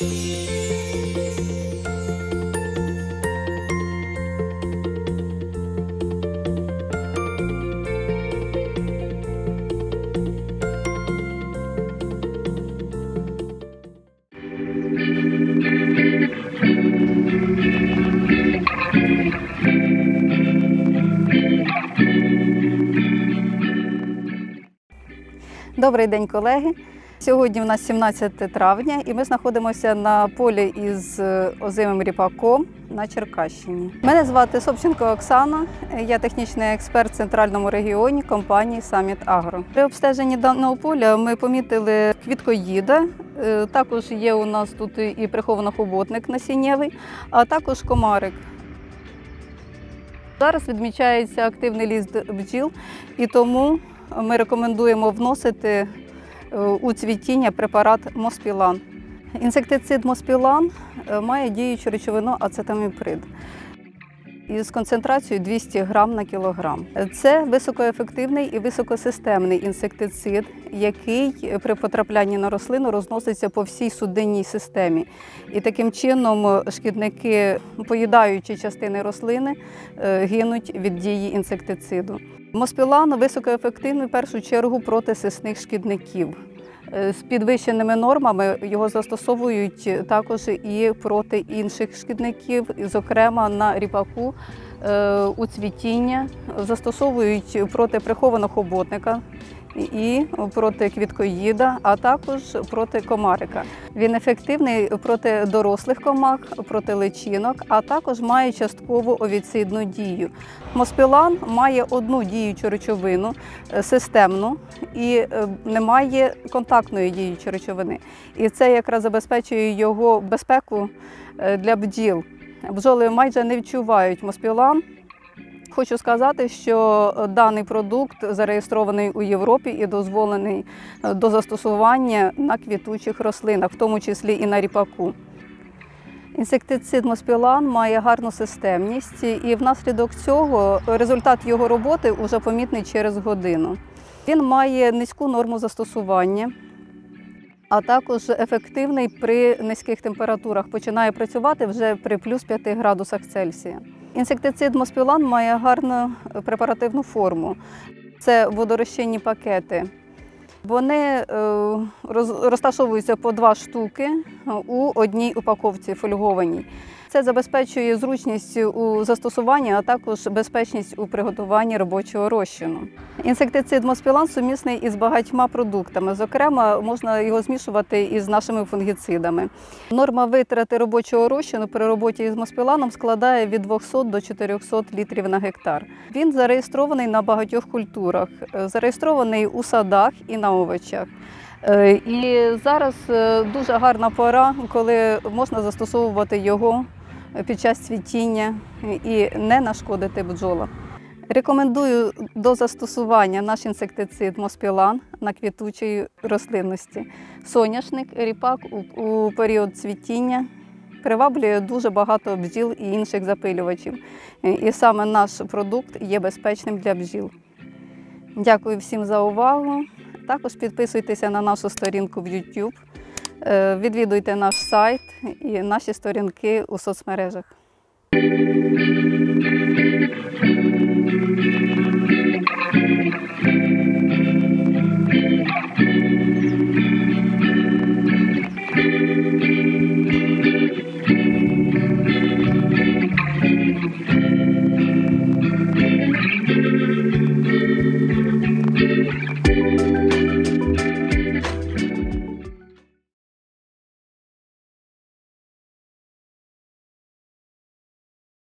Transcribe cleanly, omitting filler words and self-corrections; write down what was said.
Добрий день, колеги! Сьогодні у нас 17 травня і ми знаходимося на полі із озимим ріпаком на Черкащині. Мене звати Собченко Оксана, я технічний експерт в центральному регіоні компанії Summit Agro. При обстеженні даного поля ми помітили квіткоїда, також є у нас тут і приховано-хоботник насіннєвий, а також комарик. Зараз відмічається активний ліст бджіл, і тому ми рекомендуємо вносити у цвітіння препарат Моспілан. Інсектицид Моспілан має діючу речовину ацетаміприд із концентрацією 200 грам на кілограм. Це високоефективний і високосистемний інсектицид, який при потраплянні на рослину розноситься по всій судинній системі. І таким чином шкідники, поїдаючи частини рослини, гинуть від дії інсектициду. Моспілан високоефективний в першу чергу проти сисних шкідників. З підвищеними нормами його застосовують також і проти інших шкідників, зокрема на ріпаку, у цвітіння, застосовують проти прихованого хоботника і проти квіткоїда, а також проти комарика. Він ефективний проти дорослих комах, проти личинок, а також має часткову овіцидну дію. Моспілан має одну діючу речовину, системну, і не має контактної діючої речовини. І це якраз забезпечує його безпеку для бджіл. Бджоли майже не відчувають моспілан. Хочу сказати, що даний продукт зареєстрований у Європі і дозволений до застосування на квітучих рослинах, в тому числі і на ріпаку. Інсектицид Моспілан має гарну системність, і внаслідок цього результат його роботи вже помітний через годину. Він має низьку норму застосування, а також ефективний при низьких температурах, починає працювати вже при плюс 5 градусах Цельсія. Інсектицид Моспілан має гарну препаративну форму. Це водорозчинні пакети. Вони розташовуються по 2 штуки у одній упаковці фольгованій. Це забезпечує зручність у застосуванні, а також безпечність у приготуванні робочого розчину. Інсектицид Моспілан сумісний із багатьма продуктами. Зокрема, можна його змішувати із нашими фунгіцидами. Норма витрати робочого розчину при роботі із Моспіланом складає від 200 до 400 літрів на гектар. Він зареєстрований на багатьох культурах, зареєстрований у садах і на овочах. І зараз дуже гарна пора, коли можна застосовувати його під час цвітіння і не нашкодити бджолам. Рекомендую до застосування наш інсектицид Моспілан на квітучій рослинності. Соняшник, ріпак у період цвітіння приваблює дуже багато бджіл і інших запилювачів. І саме наш продукт є безпечним для бджіл. Дякую всім за увагу. Також підписуйтеся на нашу сторінку в YouTube, відвідуйте наш сайт і наші сторінки у соцмережах.